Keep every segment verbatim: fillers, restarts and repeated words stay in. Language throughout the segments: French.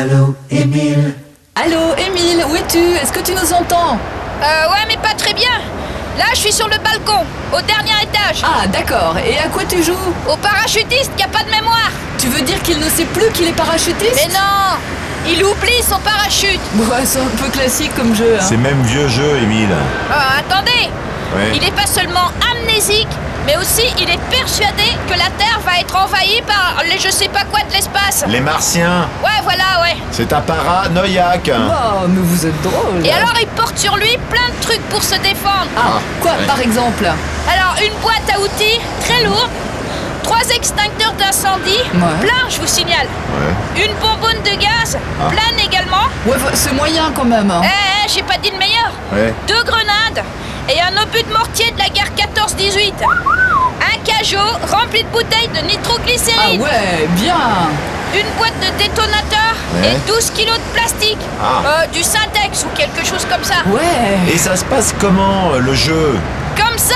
Allô, Émile? Allô, Émile, où es-tu? Est-ce que tu nous entends? Euh, ouais, mais pas très bien. Là, je suis sur le balcon, au dernier étage. Ah, d'accord. Et à quoi tu joues? Au parachutiste qui a pas de mémoire. Tu veux dire qu'il ne sait plus qu'il est parachutiste? Mais non, il oublie son parachute. Ouais, c'est un peu classique comme jeu, hein. C'est même vieux jeu, Émile. Ah, attendez. Ouais. Il est pas seulement amnésique, mais aussi il est persuadé que la Terre va être envahie par les je sais pas quoi de l'espace. Les Martiens, Ouais, voilà, ouais. c'est un paranoïaque. Oh, mais vous êtes drôle. Et alors il porte sur lui plein de trucs pour se défendre. Ah, quoi, ouais. par exemple? Alors une boîte à outils très lourde, trois extincteurs d'incendie, Ouais. plein, je vous signale. Ouais. Une bonbonne de gaz, Ah. pleine également. Ouais, bah, c'est moyen quand même, hein. Eh, eh, j'ai pas dit le meilleur. Ouais. Deux grenades et un obus de mortier de la guerre quatorze dix-huit. Un cajot rempli de bouteilles de Ah nitroglycérine. ouais, bien. Une boîte de détonateur Ouais. et douze kilos de plastique. Ah. Euh, du Syntex ou quelque chose comme ça. Ouais. Et ça se passe comment, euh, le jeu? Comme ça.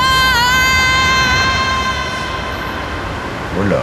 Oh là.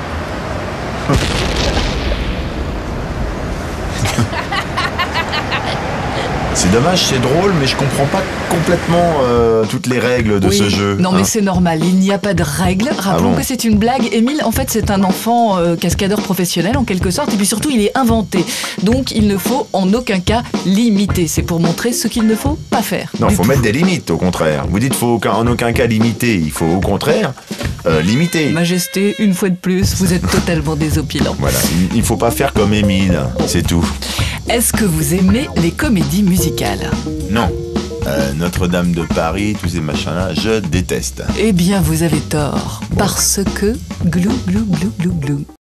C'est dommage, c'est drôle, mais je comprends pas complètement euh, toutes les règles de Oui. ce jeu. Non mais hein. c'est normal, il n'y a pas de règles. Rappelons bon que c'est une blague. Émile, en fait, c'est un enfant euh, cascadeur professionnel en quelque sorte, et puis surtout, il est inventé. Donc, il ne faut en aucun cas l'imiter. C'est pour montrer ce qu'il ne faut pas faire. Non, du faut tout. mettre des limites, au contraire. Vous dites faut aucun- en aucun cas limiter, il faut au contraire euh, limiter. Majesté, une fois de plus, vous êtes totalement désopilant. Voilà, il- il faut pas faire comme Émile, c'est tout. Est-ce que vous aimez les comédies musicales? Non. Euh, Notre-Dame de Paris, tous ces machins-là, je déteste. Eh bien, vous avez tort. Parce que glou, glou, glou, glou, glou.